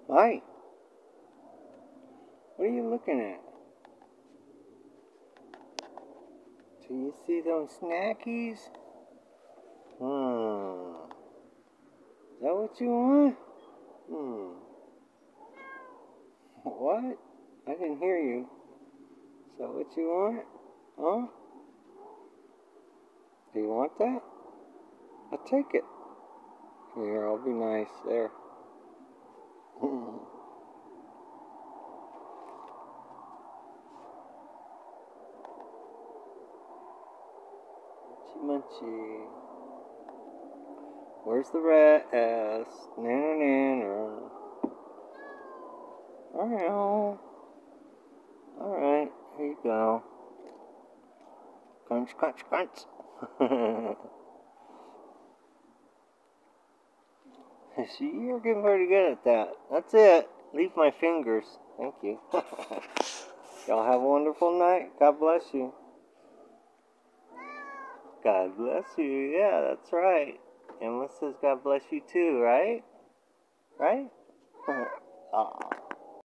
Hi. What are you looking at? Do you see those snackies? Is that what you want? What? I didn't hear you. Is that what you want? Huh? Do you want that? I'll take it. Here, I'll be nice. There. Munchy munchy. Where's the rat ass? Nanner. Alright, here you go. Crunch, crunch, crunch. See, you're getting pretty good at that. That's it. Leave my fingers. Thank you. Y'all have a wonderful night. God bless you. God bless you. Yeah, that's right. Emma says God bless you too, right? Right? Aw.